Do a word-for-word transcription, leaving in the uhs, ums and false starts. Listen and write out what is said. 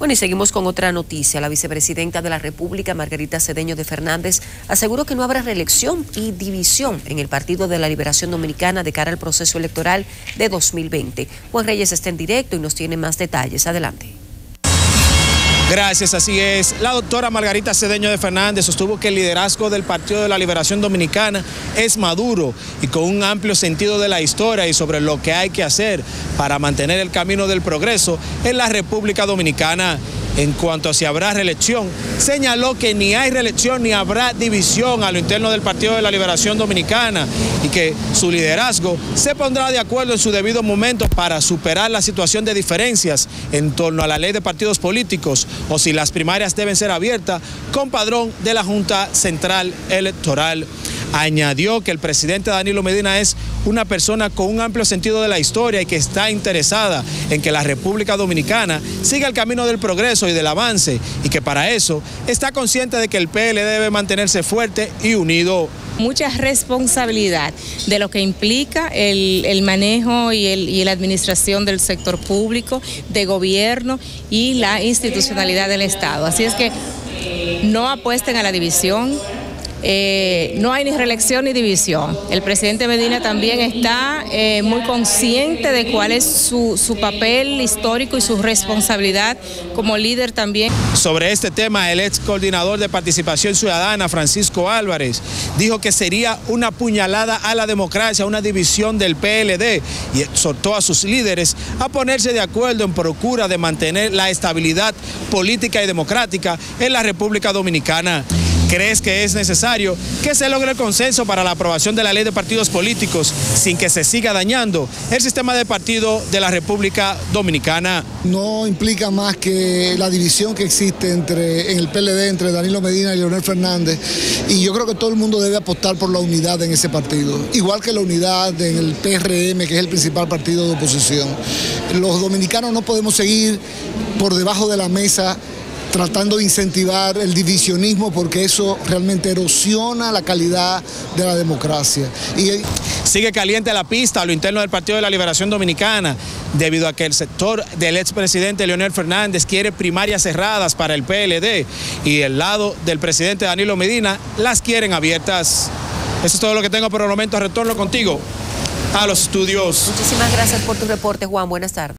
Bueno, y seguimos con otra noticia. La vicepresidenta de la República, Margarita Cedeño de Fernández, aseguró que no habrá reelección y división en el Partido de la Liberación Dominicana de cara al proceso electoral de dos mil veinte. Juan Reyes está en directo y nos tiene más detalles. Adelante. Gracias, así es. La doctora Margarita Cedeño de Fernández sostuvo que el liderazgo del Partido de la Liberación Dominicana es maduro y con un amplio sentido de la historia y sobre lo que hay que hacer para mantener el camino del progreso en la República Dominicana. En cuanto a si habrá reelección, señaló que ni hay reelección ni habrá división a lo interno del Partido de la Liberación Dominicana y que su liderazgo se pondrá de acuerdo en su debido momento para superar la situación de diferencias en torno a la ley de partidos políticos o si las primarias deben ser abiertas con padrón de la Junta Central Electoral. Añadió que el presidente Danilo Medina es una persona con un amplio sentido de la historia y que está interesada en que la República Dominicana siga el camino del progreso y del avance y que para eso está consciente de que el P L D debe mantenerse fuerte y unido. Mucha responsabilidad de lo que implica el, el manejo y, el, y la administración del sector público, de gobierno y la institucionalidad del Estado. Así es que no apuesten a la división. Eh, no hay ni reelección ni división. El presidente Medina también está eh, muy consciente de cuál es su, su papel histórico y su responsabilidad como líder también. Sobre este tema, el ex coordinador de Participación Ciudadana, Francisco Álvarez, dijo que sería una puñalada a la democracia, una división del P L D y exhortó a sus líderes a ponerse de acuerdo en procura de mantener la estabilidad política y democrática en la República Dominicana. ¿Crees que es necesario que se logre el consenso para la aprobación de la ley de partidos políticos sin que se siga dañando el sistema de partido de la República Dominicana? No implica más que la división que existe entre, en el P L D entre Danilo Medina y Leonel Fernández, y yo creo que todo el mundo debe apostar por la unidad en ese partido, igual que la unidad en el P R M, que es el principal partido de oposición. Los dominicanos no podemos seguir por debajo de la mesa tratando de incentivar el divisionismo, porque eso realmente erosiona la calidad de la democracia. Y sigue caliente la pista a lo interno del Partido de la Liberación Dominicana, debido a que el sector del expresidente Leonel Fernández quiere primarias cerradas para el P L D y el lado del presidente Danilo Medina las quieren abiertas. Eso es todo lo que tengo por el momento. Retorno contigo a los estudios. Muchísimas gracias por tu reporte, Juan. Buenas tardes.